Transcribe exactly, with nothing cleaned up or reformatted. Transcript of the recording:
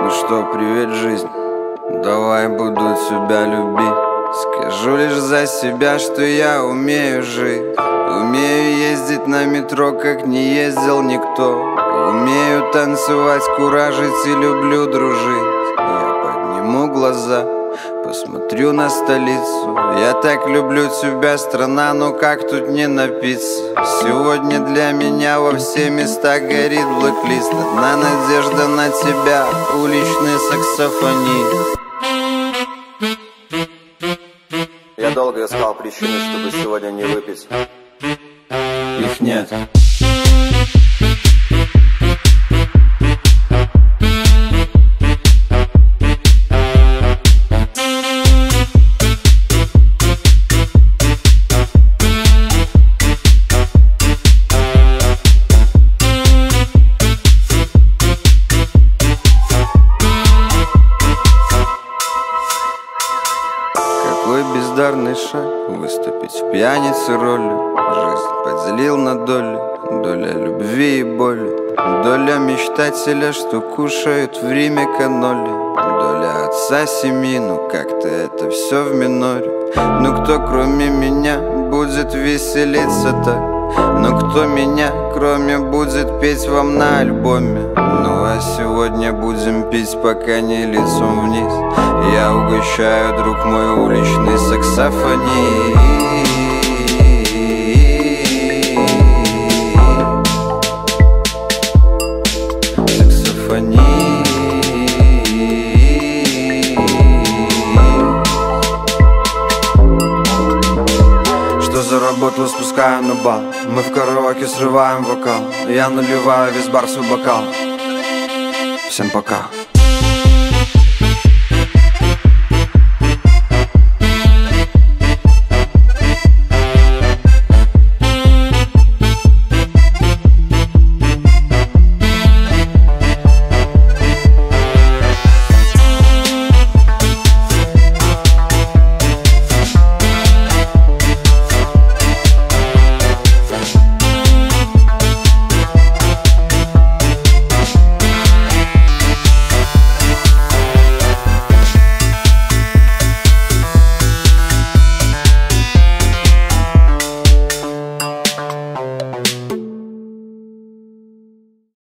Ну что, привет, жизнь, давай буду тебя любить. Скажу лишь за себя, что я умею жить. Умею ездить на метро, как не ездил никто. Умею танцевать, куражить и люблю дружить. Я подниму глаза, посмотрю на столицу. Я так люблю тебя, страна, но как тут не напиться? Сегодня для меня во все места горит блэк-лист. Одна надежда на тебя, уличный саксофонист. Я долго искал причины, чтобы сегодня не выпить. Их нет. Какой бездарный шаг выступить в пьянице роли. Жизнь поделил на доли, доля любви и боли. Доля мечтателя, что кушают в Риме каноли. Доля отца семьи, ну как-то это все в миноре. Ну кто кроме меня будет веселиться так? Но кто меня кроме будет петь вам на альбоме? Ну а сегодня будем пить, пока не лицом вниз. Я угощаю, друг мой, уличный саксофонист. Заработал, спускаю на бал. Мы в караоке срываем вокал. Я наливаю весь бар свой бокал. Всем пока.